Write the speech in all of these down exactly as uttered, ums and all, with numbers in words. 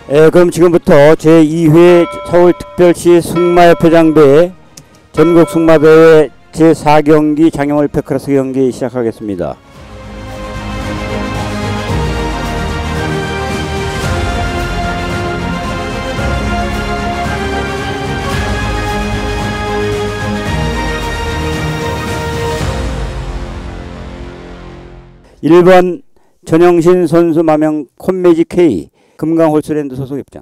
예, 그럼 지금부터 제이 회 서울특별시 승마협회장배 전국 승마대회 제사 경기 장애물 패크로스 경기 시작하겠습니다. 일 번 전영신 선수 마명 콘매직 K 금강홀스랜드 소속 입장.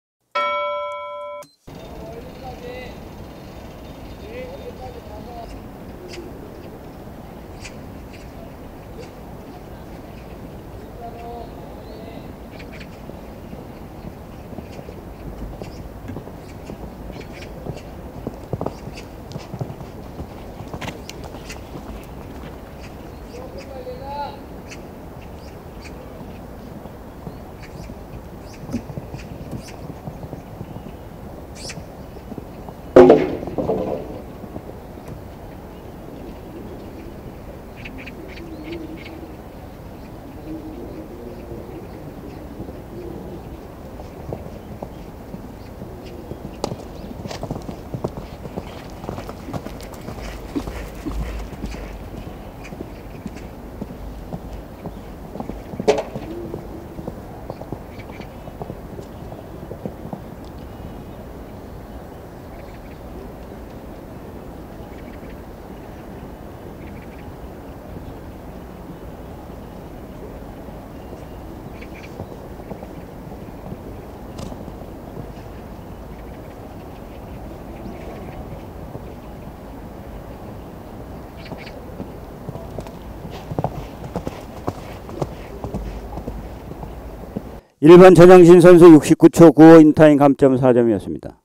일 번 전영신 선수 육십구 초 구오 인타임 감점 사 점이었습니다.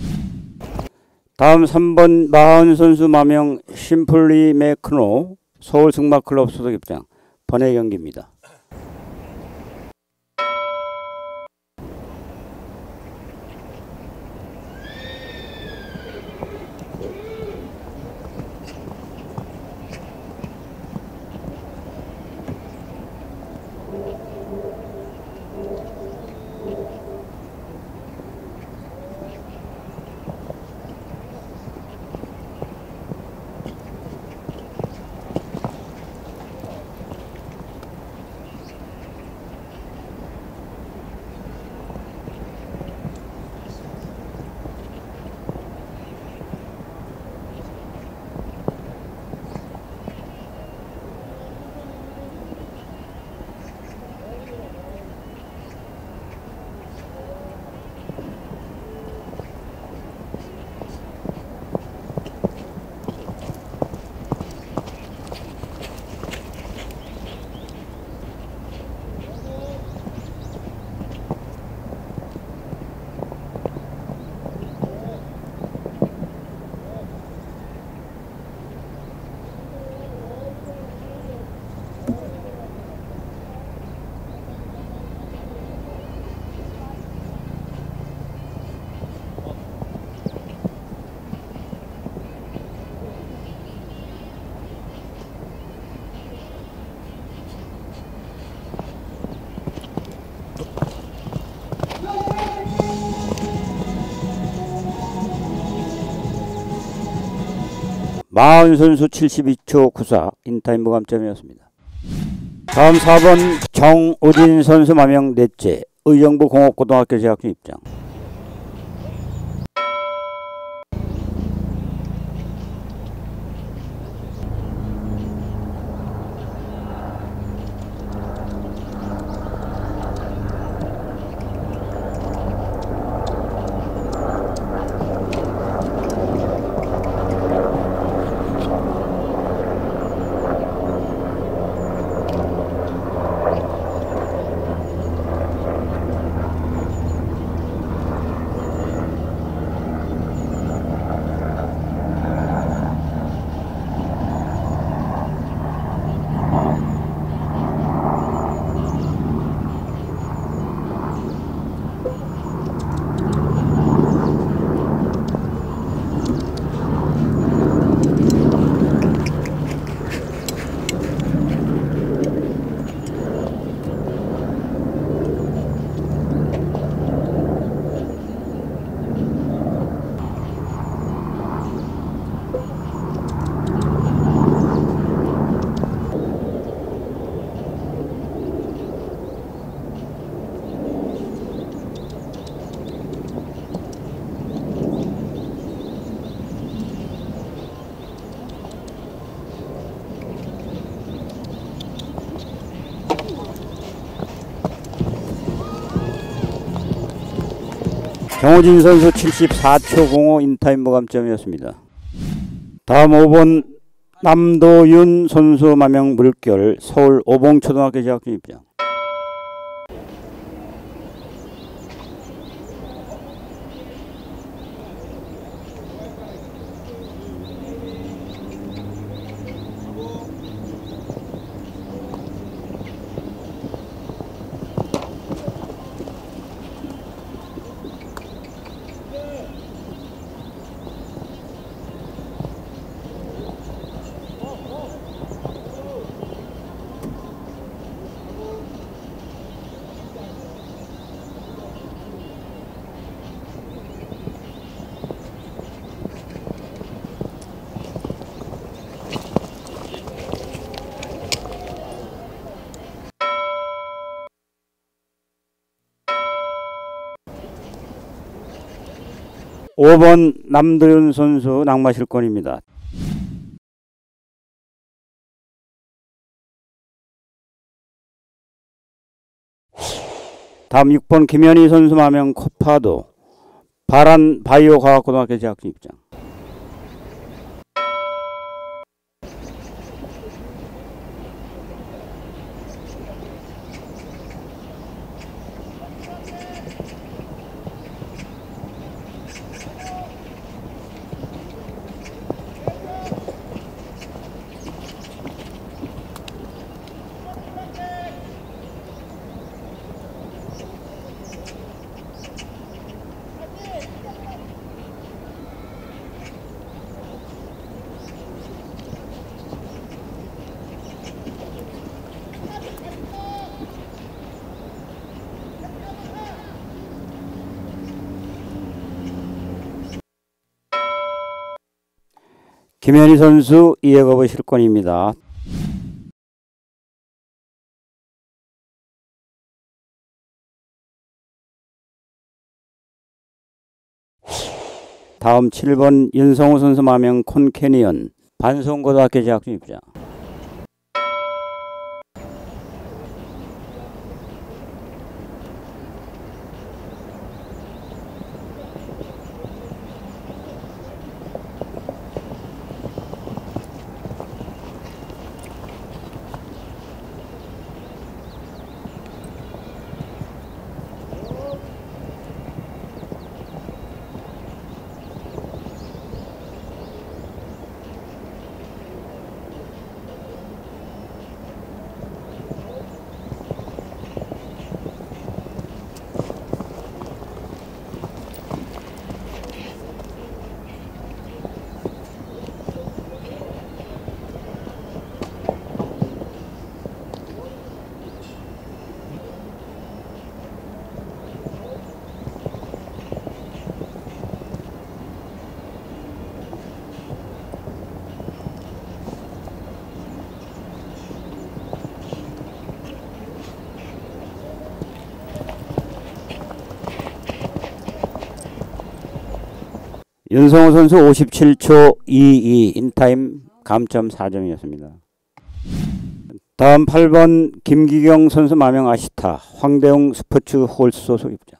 다음 삼 번 마하은 선수 마명 심플리 매크노 서울 승마클럽 소속 입장 번외 경기입니다. 마하은 선수 칠십이 초 구사 인타임 무감점이었습니다. 다음 사 번 정우진 선수 마명 넷째 의정부 공업고등학교 재학 중 입장. 정우진 선수 칠십사 초 공오 인타임 무감점이었습니다. 다음 오 번 남도윤 선수 마명 물결 서울 오봉초등학교 재학생 입장. 오 번 남도윤 선수 낙마실권입니다. 다음 육 번 김현희 선수 마명 코파도 바란 바이오 과학고등학교 재학생 입장. 김현희 선수 이해거부 실권입니다. 다음 칠 번 윤성우 선수 마명 콘캐니언 반송고등학교 재학생 입장. 윤성우 선수 오십칠 초 이이 인타임 감점 사 점이었습니다. 다음 팔 번 김기경 선수 마명 아시타 황대웅 스포츠 홀스 소속 입장.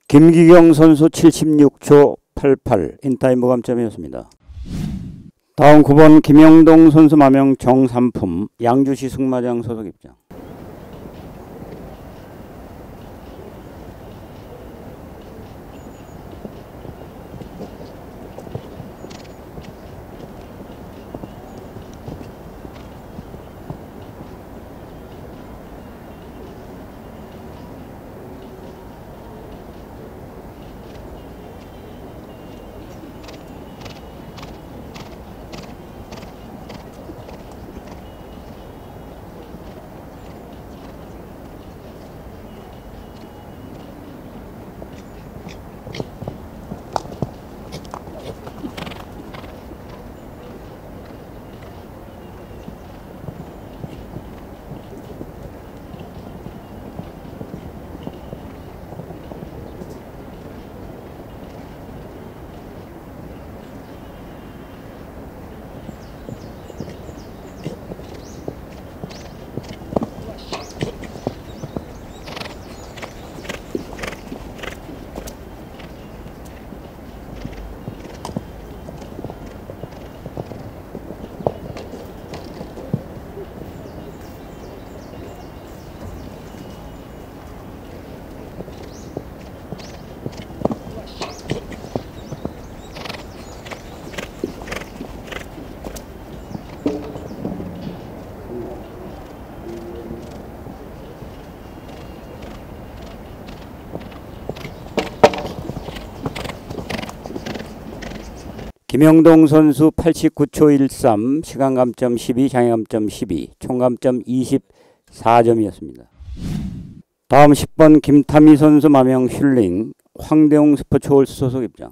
김기경 선수 칠십육 초 팔십팔 인타임 무감점이었습니다. 다음 구 번 김영동 선수 마명 정삼품 양주시 승마장 소속 입장. 김영동 선수 팔십구 초 일삼 시간 감점 십이 장애 감점 십이 총 감점 이십사 점이었습니다. 다음 십 번 김타미 선수 마명 슐링 황대웅 스포츠홀스 소속 입장.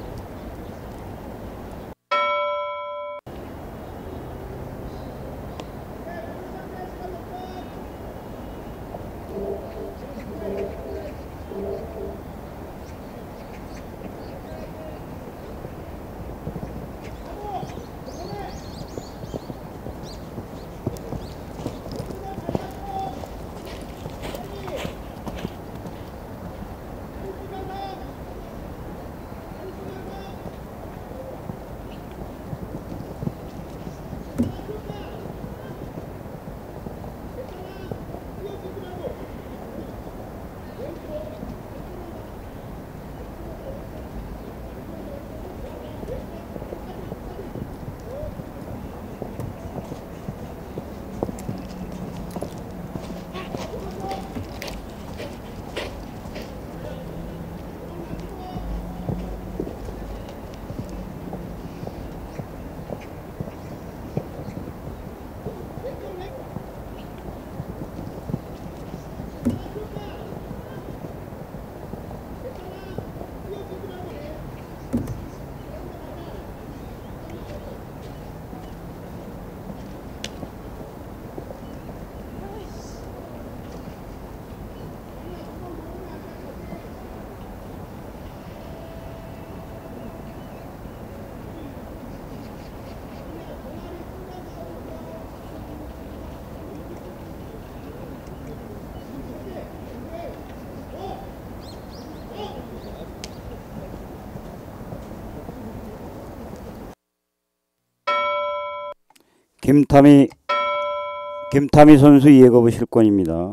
김타미 김타미 선수 이해거부 실권입니다.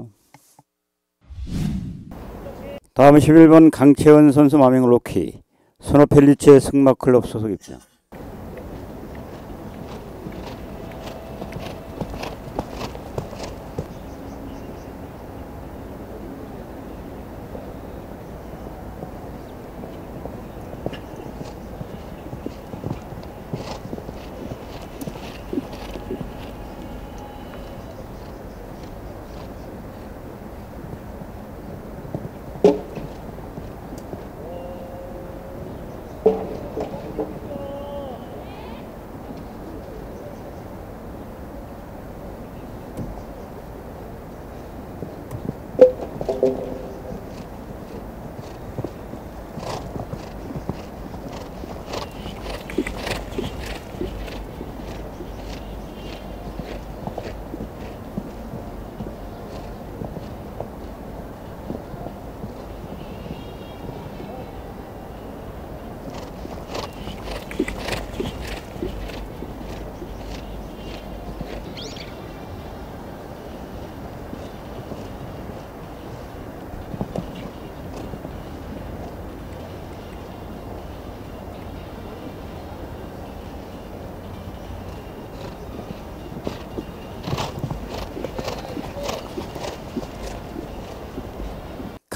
다음은 십일 번 강채은 선수 마명 로키 소노펠리체 승마클럽 소속 입장.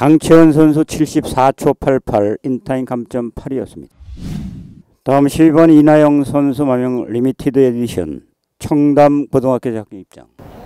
강채원 선수 칠십사 초 팔십팔, 인타임 감점 팔이었습니다. 다음 십이 번 이나영 선수 마명 리미티드 에디션 청담 고등학교 자격 입장.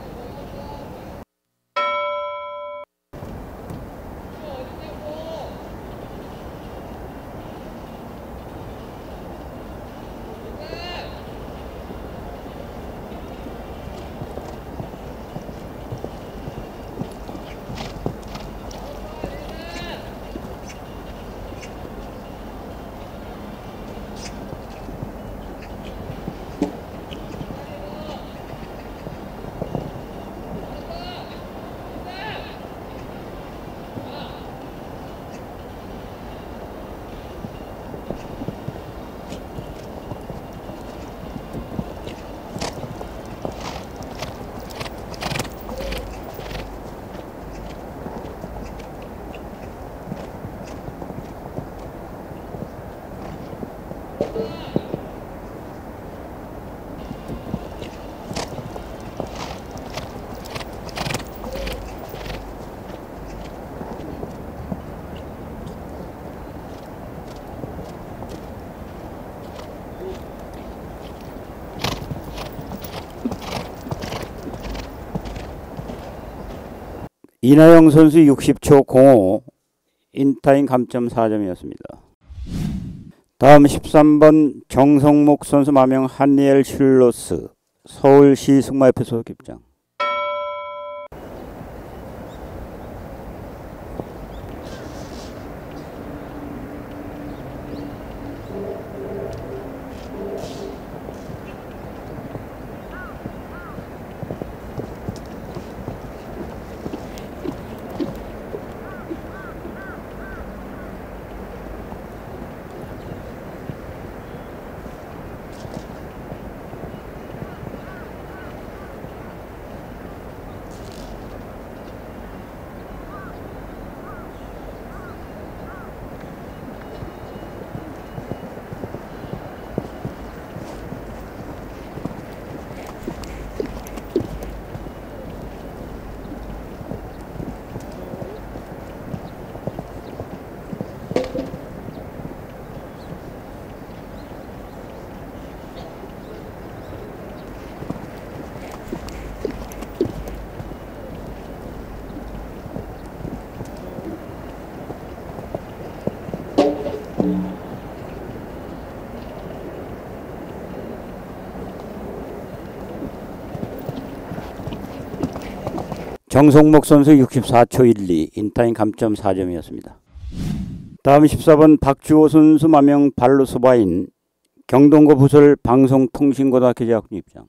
이나영 선수 육십 초 공오, 인타임 감점 사 점이었습니다. 다음 십삼 번 정성목 선수 마명 한리엘 슐로스 서울시 승마협회 소속 입장. 정성목 선수 육십사 초 일이, 인타임 감점 사 점이었습니다. 다음 십사 번 박주호 선수 마명 발로소바인 경동고 부설 방송통신고등학교 재학 입장.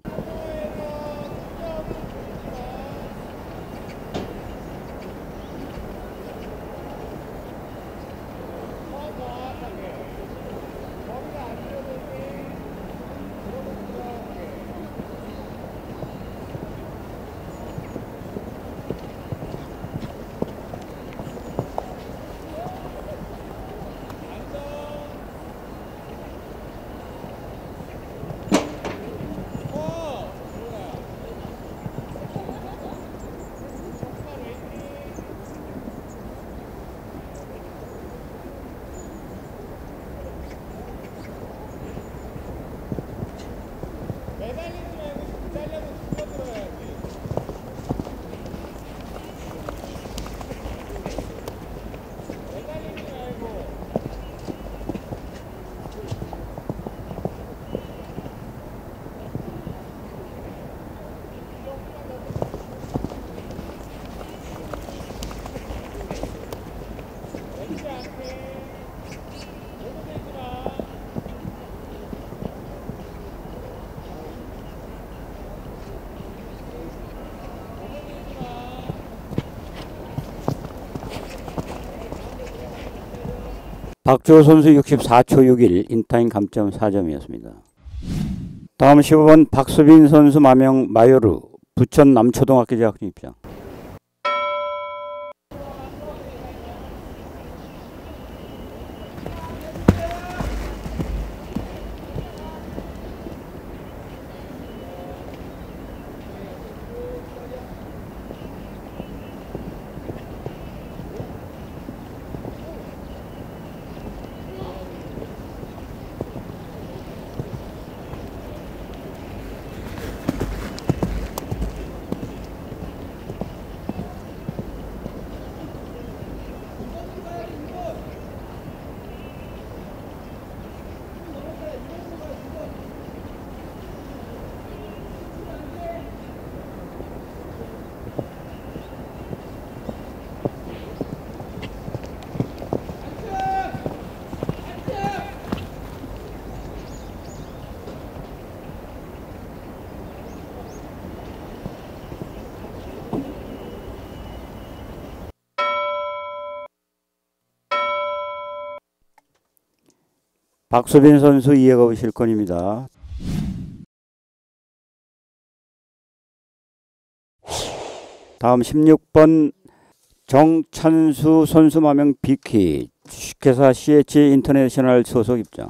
박주호 선수 육십사 초 육일, 인타임 감점 사 점이었습니다. 다음 십오 번 박수빈 선수 마명 마요르 부천 남초등학교 재학 입장. 박소빈 선수 이해가 실권입니다. 다음 십육 번 정찬수 선수 마명 비키 주식회사 씨에이치 인터내셔널 소속 입장.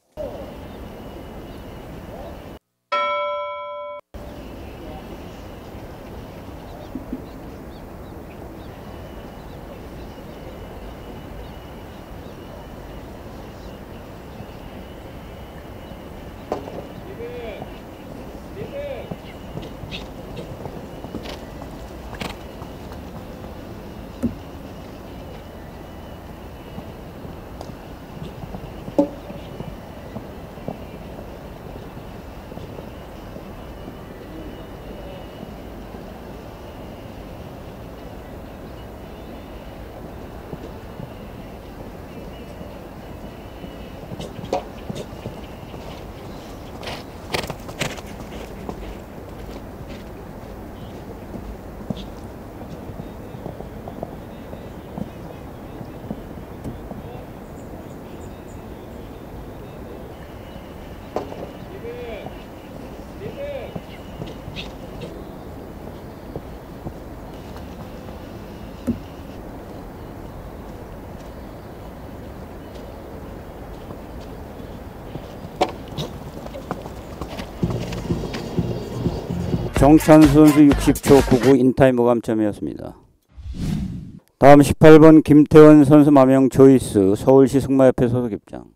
정찬수 선수 육십 초 구십구 인타임 오감점이었습니다. 다음 십팔 번 김태원 선수 마명 조이스 서울시 승마협회 소속 입장.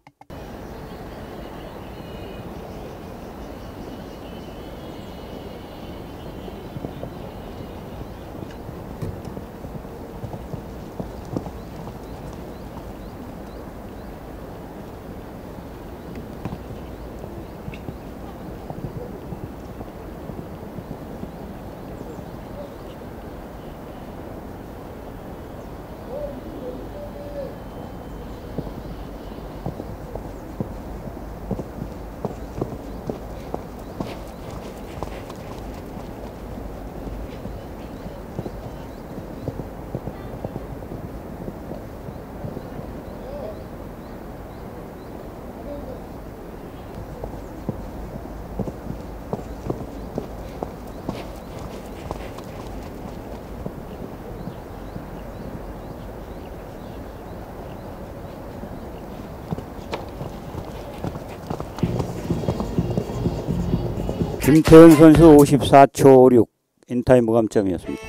김태현 선수 오십사 초 오십육 인타임 무감점이었습니다.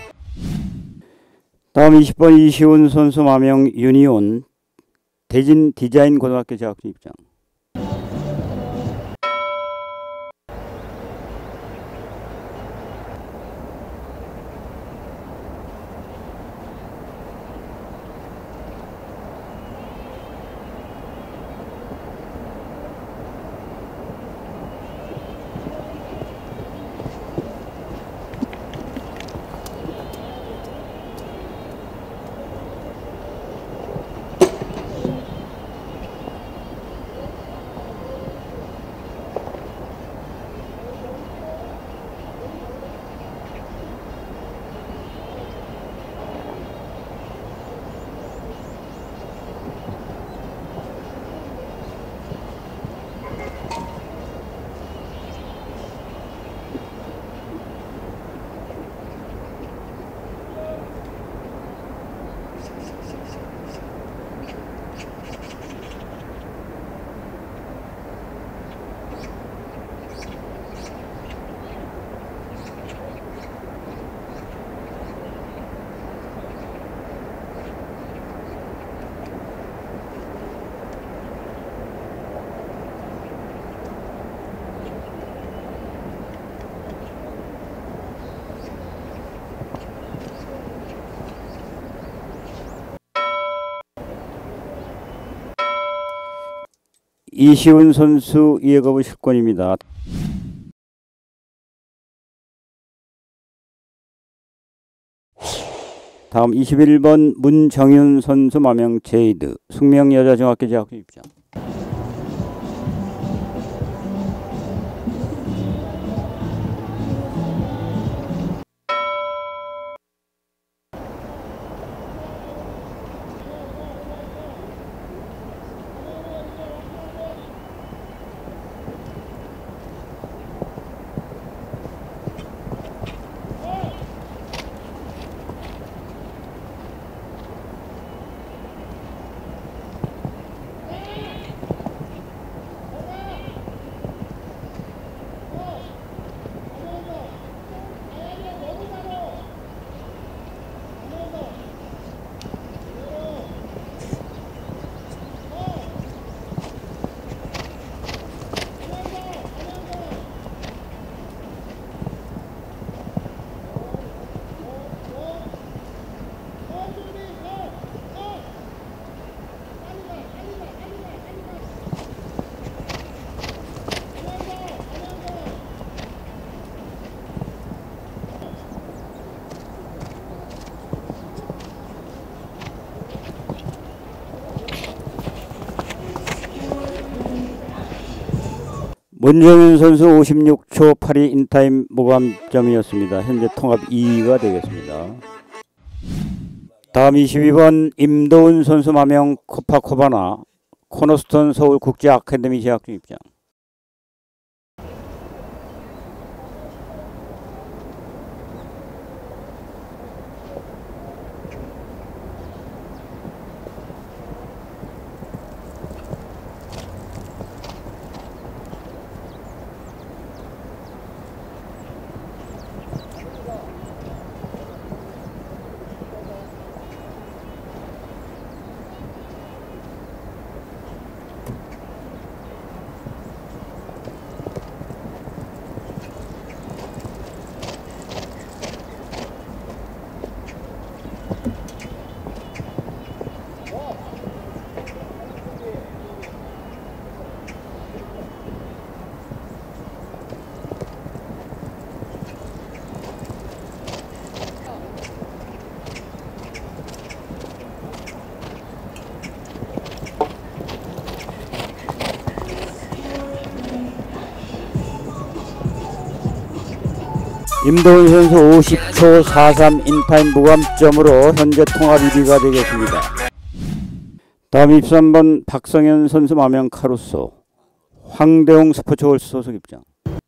다음 이십 번 이시훈 선수 마명 유니온 대진 디자인 고등학교 재학생 입장. 이시훈 선수 이해거부 실권입니다. 다음 이십일 번 문정윤 선수 마명 제이드 숙명여자중학교 재학교 입장. 문정윤 선수 오십육 초 팔이 인타임 무감점이었습니다. 현재 통합 이 위가 되겠습니다. 다음 이십이 번 임도훈 선수 마명 코파코바나 코너스톤 서울 국제 아카데미 재학 중 입장. 임도훈 선수 오십 초 사삼 인타임 무감점으로 현재 통합 일 위가 되겠습니다. 다음 이십삼 번 박성현 선수 마명 카루소 황대웅 스포츠홀스 소속 입장.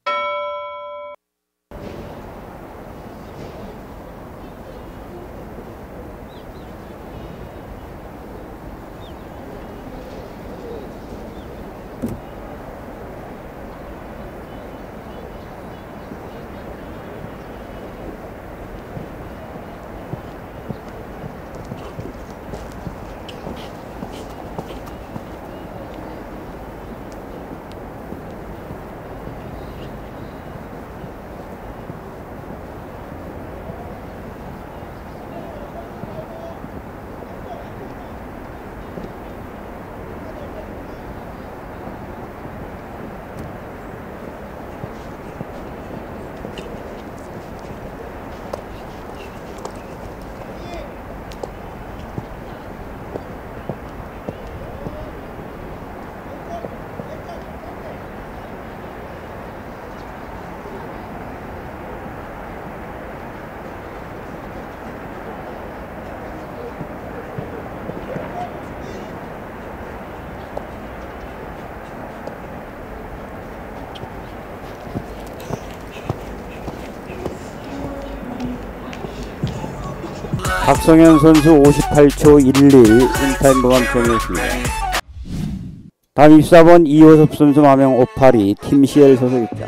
박성현 선수 오십팔 초 일일 인타임 무감점이었습니다. 다음 이십사 번 이호섭 선수 마명 오팔이 팀 씨엘 소속 입장.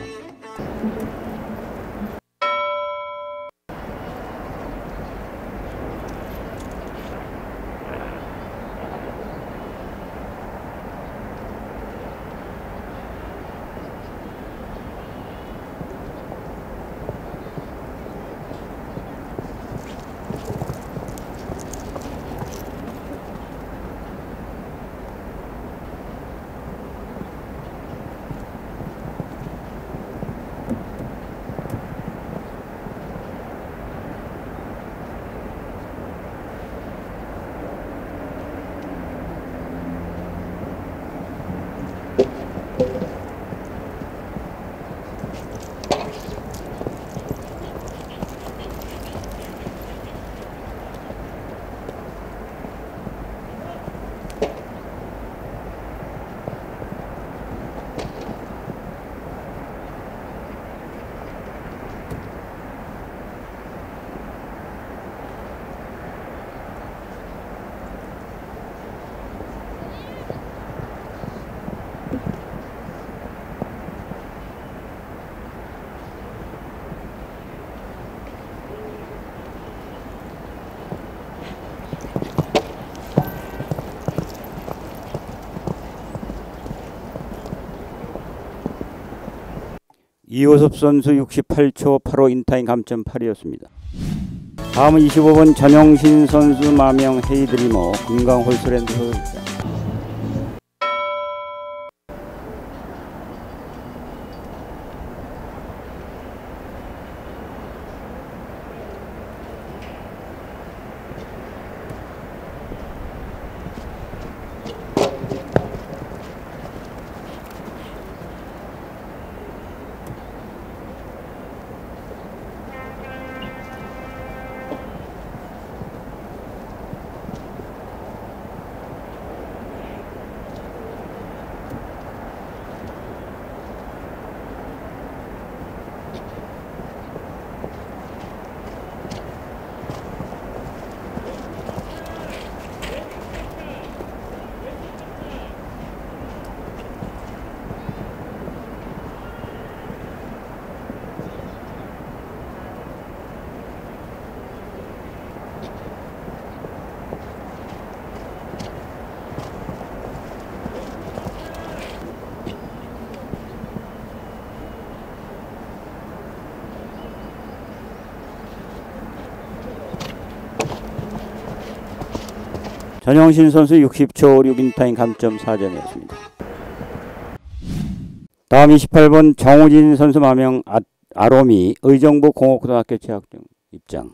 이호섭 선수 육십팔 초 팔오 인타임 감점 팔이었습니다. 다음은 이십오 번 전영신 선수 마명 헤이드리머 금강 홀스랜드 소속입니다. 전영신 선수 육십 초 오십육 인타임 감점 사 점이었습니다. 다음 이십팔 번 정우진 선수 마명 아, 아로미 의정부 공업고등학교 재학 중 입장.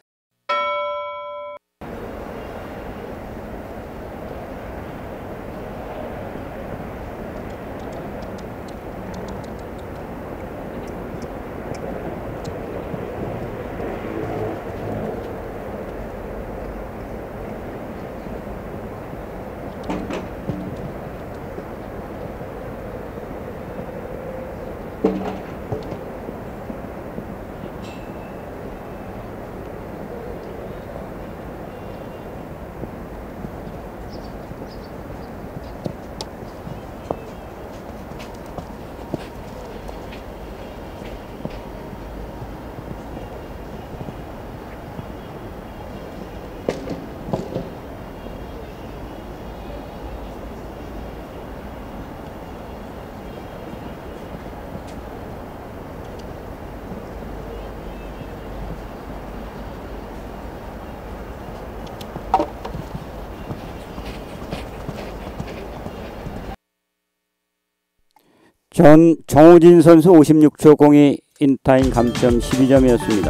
전 정우진 선수 오십육 초 공이 인타임 감점 십이 점이었습니다.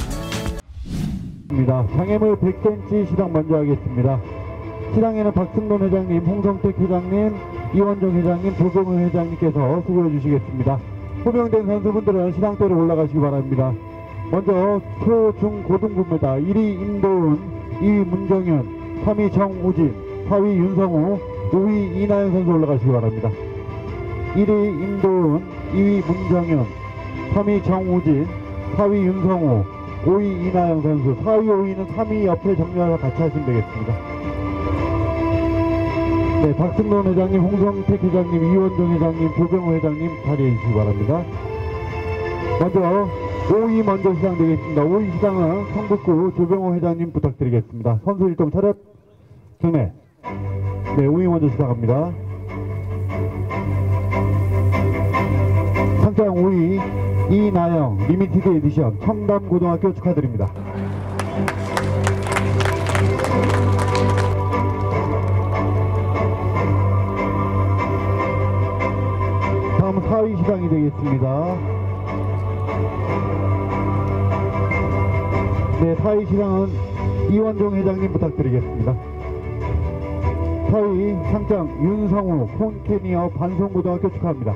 장애물 백 센티미터 시작 먼저 하겠습니다. 시장에는 박승돈 회장님, 홍성택 회장님, 이원정 회장님, 조병우 회장님께서 수고해 주시겠습니다. 호명된 선수분들은 시상대로 올라가시기 바랍니다. 먼저 초, 중, 고등부입니다. 일 위 임도훈, 이 위 문정현, 삼 위 정우진, 사 위 윤성우, 오 위 이나영 선수 올라가시기 바랍니다. 일 위 임도훈, 이 위 문정현, 삼 위 정우진, 사 위 윤성우, 오 위 이나영 선수, 사 위, 오 위는 삼 위 옆에 정리하여 같이 하시면 되겠습니다. 네, 박승돈 회장님, 홍성택 회장님, 이원정 회장님, 조병호 회장님 자리해 주시기 바랍니다. 먼저 오 위 먼저 시작되겠습니다. 오 위 시상은 성북구 조병호 회장님 부탁드리겠습니다. 선수 일동 차렷 경례. 네, 오 위 먼저 시작합니다. 상장 오 위 이나영 리미티드 에디션 청담고등학교 축하드립니다. 다음 사 위 시상이 되겠습니다. 네, 사 위 시상은 이원종 회장님 부탁드리겠습니다. 사 위 상장 윤성우 콘캐니어 반송고등학교 축하합니다.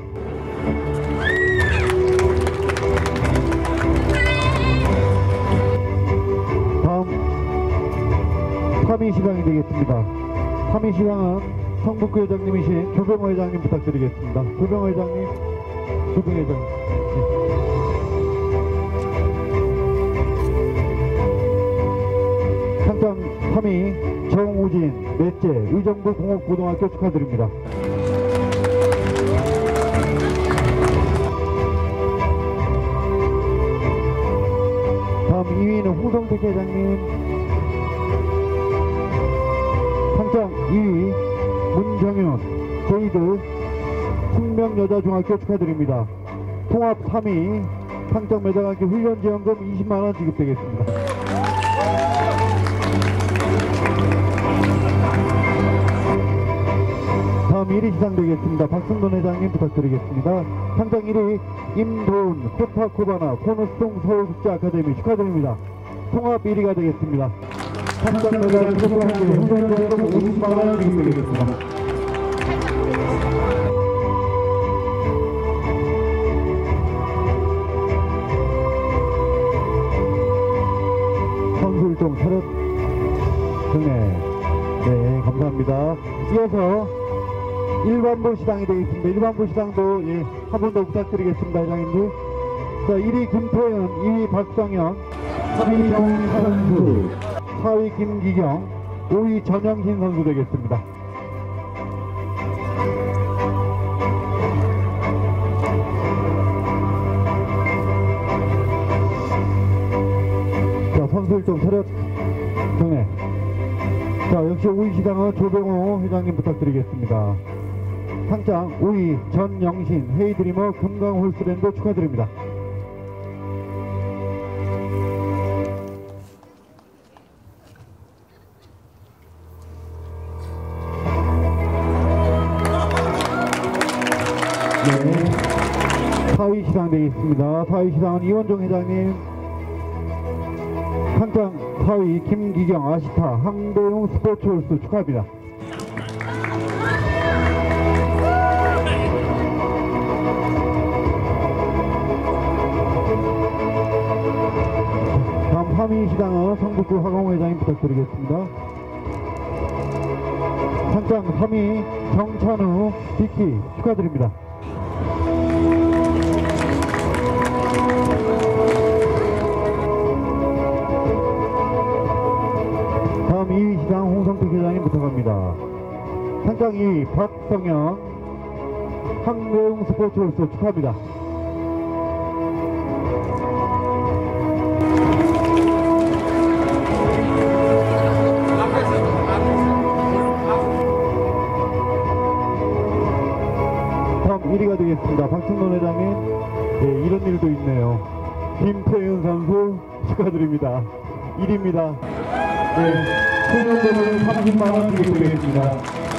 다음 삼 위 시상이 되겠습니다. 삼 위 시상은 성북구 회장님이신 조병호 회장님 부탁드리겠습니다. 조병호 회장님, 조병호 회장님. 네. 상장 삼 위 정우진, 넷째 의정부 공업고등학교 축하드립니다. 다음 이 위는 홍성택 회장님. 상장 이 위 문정현 제이드 숙명여자중학교 축하드립니다. 통합 삼 위 상장 매장학교 훈련지원금 이십만 원 지급되겠습니다. 다음 일 위 시상되겠습니다. 박승돈 회장님 부탁드리겠습니다. 상장 일 위 임도훈 코타코바나 코너스톤 서울국제 아카데미 축하드립니다. 통합 일 위가 되겠습니다. 상장 매장 축하드립니다. 훈련지원금 오십만 원 지급되겠습니다. 선수 일동 차렷 경례. 네, 감사합니다. 이어서 일반부 시상이 되겠습니다. 일반부 시상도 예, 한 번 더 부탁드리겠습니다, 회장님들. 자, 일 위 김태현, 이 위 박성현, 삼 위 정선수, 사 위 김기경, 오 위 전영신 선수 되겠습니다. 자, 선수 일동 차렷 경례. 자, 역시 오 위 시상은 조병호 회장님 부탁드리겠습니다. 상장 오 위 전영신 헤이드리머 금강홀스랜드 축하드립니다. 네. 사 위 시상 되겠습니다. 사 위 시상은 이원종 회장님, 상장 사 위 김기경 아시타 항대용 스포츠홀스 축하합니다. 다음 삼 위 시상은 성북구 화공 회장님 부탁드리겠습니다. 상장 삼 위 정찬우 디키 축하드립니다. 다음 이 위 시상 홍성택 회장님 부탁합니다. 상장 이 위 박성현 항대용 스포츠홀스 축하합니다. 다음 일 위가 되겠습니다. 박승돈 회장님, 네, 이런 일도 있네요. 김태윤 선수 축하드립니다. 일 위입니다. 네, 소년금은 삼십만 원 드리겠습니다.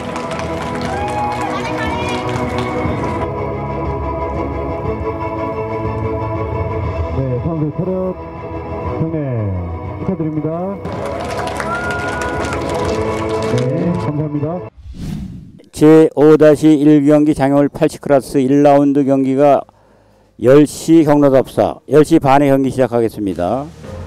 네, 선수 차렷 경례 축하드립니다. 네, 감사합니다. 제오 일 경기 장애물 팔십 클래스 일 라운드 경기가 열 시 경로답사 열 시 반에 경기 시작하겠습니다.